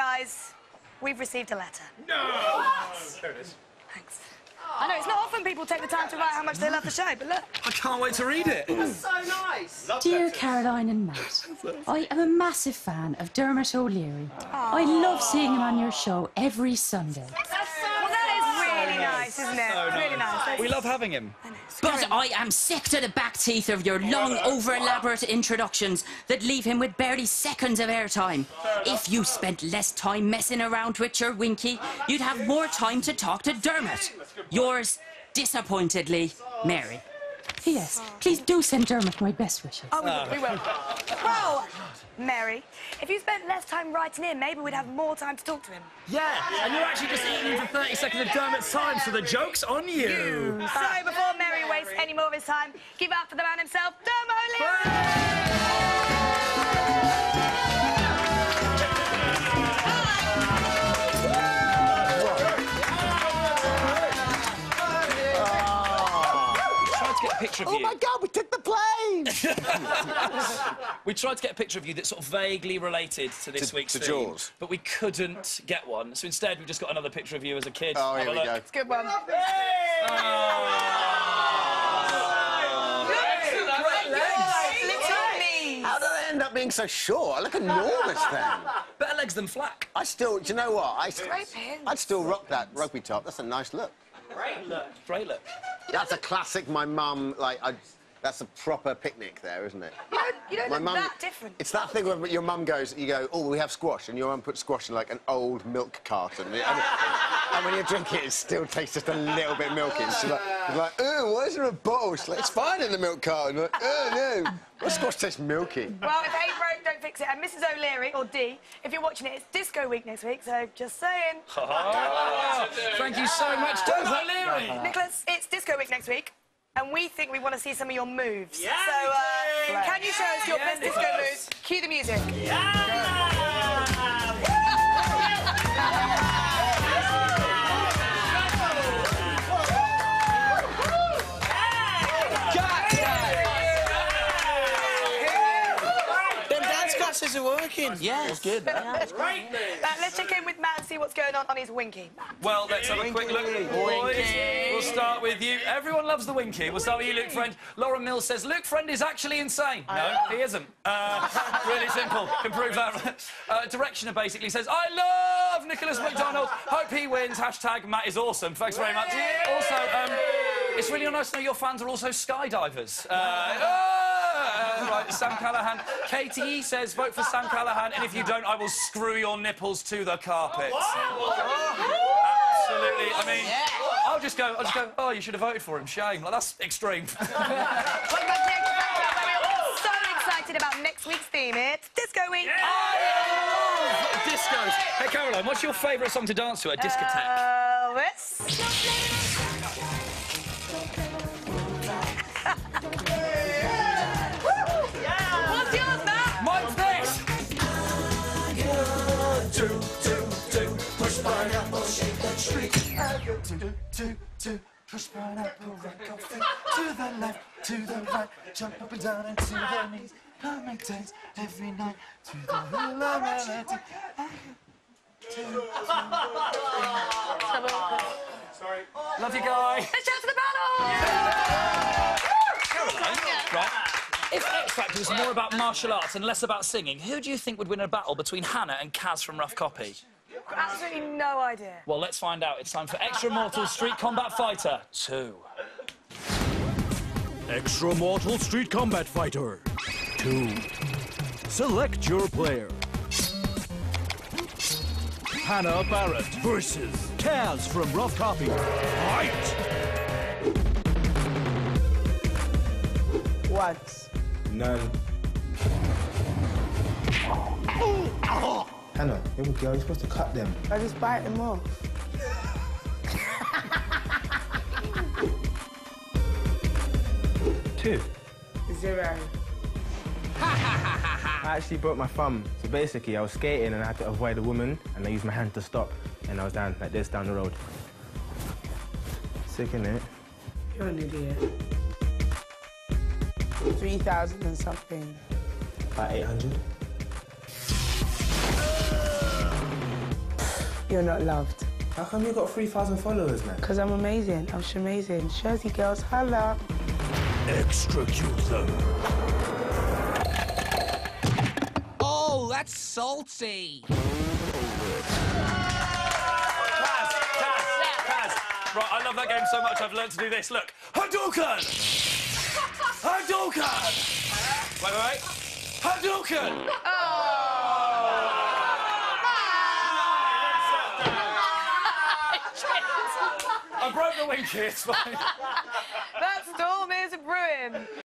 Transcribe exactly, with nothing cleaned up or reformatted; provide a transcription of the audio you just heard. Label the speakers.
Speaker 1: guys, we've received a letter.
Speaker 2: No! What? There it is.
Speaker 1: Thanks. I know, it's not often people take the time to write how much they love the show, but look.
Speaker 3: I can't wait to read it.
Speaker 4: That's so nice.
Speaker 5: Dear Caroline and Matt, I am a massive fan of Dermot O'Leary. I love seeing him on your show every Sunday.
Speaker 1: Well, that is really nice, isn't it?
Speaker 3: So
Speaker 1: really
Speaker 3: nice.
Speaker 1: nice.
Speaker 3: We love having him.
Speaker 5: But I am sick to the back teeth of your long, over-elaborate introductions that leave him with barely seconds of airtime. If you spent less time messing around with your Winky, you'd have more time to talk to Dermot. Yours, disappointedly, Mary. P S Please do send Dermot my best wishes.
Speaker 1: Oh, we will. We will. Well, Mary, if you spent less time writing in, maybe we'd have more time to talk to him.
Speaker 3: Yeah, and you're actually just eating into thirty seconds of Dermot's time, so the joke's on you.
Speaker 1: you. So, before Mary wastes any more of his time, give up for the man himself, Dermot O'Leary!
Speaker 3: Picture of
Speaker 4: Oh
Speaker 3: you.
Speaker 4: my God, we took the plane!
Speaker 3: We tried to get a picture of you that's sort of vaguely related to this
Speaker 4: To-
Speaker 3: week's
Speaker 4: to
Speaker 3: theme,
Speaker 4: Jaws.
Speaker 3: but we couldn't get one. So instead, we just got another picture of you as a kid.
Speaker 4: Oh,
Speaker 3: Have
Speaker 4: here
Speaker 3: a
Speaker 4: we
Speaker 3: look.
Speaker 4: go.
Speaker 1: It's a good one.
Speaker 4: How did I end up being so short? I look enormous then.
Speaker 3: Better legs than Flack.
Speaker 4: I still, do you know what? I,
Speaker 1: Great pins.
Speaker 4: I'd still rock that rugby top. That's a nice look.
Speaker 3: Great look. Great look.
Speaker 4: That's a classic, my mum, like, I, that's a proper picnic there, isn't it?
Speaker 1: You don't, you don't
Speaker 4: My
Speaker 1: look
Speaker 4: mum,
Speaker 1: that different.
Speaker 4: It's that thing where your mum goes, you go, oh, we have squash, and your mum puts squash in, like, an old milk carton. And, and, and when you drink it, it still tastes just a little bit milky. And she's like, she's like, oh, why is there a bottle? She's like, it's fine in the milk carton. Like, oh, no. Well, squash tastes milky.
Speaker 1: Well, if ain't broke, don't fix it. And Missus O'Leary, or D, if you're watching it, it's Disco Week next week, so just saying.
Speaker 3: Oh, thank you so much, Dermot O'Leary.
Speaker 1: Nicholas, it's Disco Week next week, and we think we want to see some of your moves.
Speaker 3: Yeah,
Speaker 1: so,
Speaker 3: we
Speaker 1: uh,
Speaker 3: do.
Speaker 1: can you show us your
Speaker 3: Yeah,
Speaker 1: best disco
Speaker 3: Nicholas.
Speaker 1: moves? Cue the music.
Speaker 4: Classes are working.
Speaker 5: Yeah.
Speaker 4: It's good.
Speaker 3: That's great.
Speaker 1: Uh, let's check in with Matt and see what's going on on his Winky.
Speaker 3: Well, let's have a quick look. Boys, we'll start with you. Everyone loves the Winky. We'll start with you, Luke Friend. Lauren Mills says Luke Friend is actually insane. No, he isn't. Uh, really simple. Can prove that. Uh, Directioner basically says, I love Nicholas McDonald. Hope he wins. Hashtag Matt is awesome. Thanks very much. Also, um, it's really nice to know your fans are also skydivers. Uh, uh, right, Sam Callahan. K T E says, vote for Sam Callahan, and if you don't, I will screw your nipples to the carpet. Absolutely. I mean, I'll just go, I'll just go, oh, you should have voted for him. Shame. Like, that's extreme.
Speaker 1: What about next week? We're so excited about next week's theme. It's Disco Week.
Speaker 3: I love discos. Hey, Caroline, what's your favourite song to dance to at a discotheque?
Speaker 1: Uh, it's... What's yours, Matt?
Speaker 3: Mine's this.
Speaker 6: Do, do, do, push pineapple, shake that street. Do, do, do, do, push pineapple, rock your feet. To the left, to the right, jump up and down and to the knees. Come and dance every night to the wheel of melody.
Speaker 3: Sorry. Love you, guys.
Speaker 1: Let's shout to the battle!
Speaker 3: Caroline, right? If X Factor was more about martial arts and less about singing, who do you think would win a battle between Hannah and Kaz from Rough Copy?
Speaker 1: Absolutely no idea.
Speaker 3: Well, let's find out. It's time for Extra Mortal Street Combat Fighter two.
Speaker 7: Extra Mortal Street Combat Fighter two. Select your player. Hannah Barrett versus Kaz from Rough Copy. Fight!
Speaker 8: What?
Speaker 9: None. Hannah, little girl, you're supposed to cut them.
Speaker 8: I just bite him off.
Speaker 9: Two.
Speaker 8: Zero.
Speaker 9: I actually broke my thumb. So basically, I was skating and I had to avoid a woman, and I used my hand to stop, and I was down like this down the road. Sick, innit?
Speaker 8: You're an idiot. Three thousand and something.
Speaker 9: About eight hundred.
Speaker 8: you're not loved.
Speaker 9: How come you got three thousand followers, man?
Speaker 8: Because I'm amazing. I'm amazing. Jersey girls, holla.
Speaker 7: Extracute them.
Speaker 10: Oh, that's salty.
Speaker 3: Kaz, Kaz, Kaz. Right, I love that game so much, I've learned to do this. Look. Hadouken! Hadouken! Wait, wait, wait. Hadouken! I broke the winky, it's fine.
Speaker 1: That storm is brewing.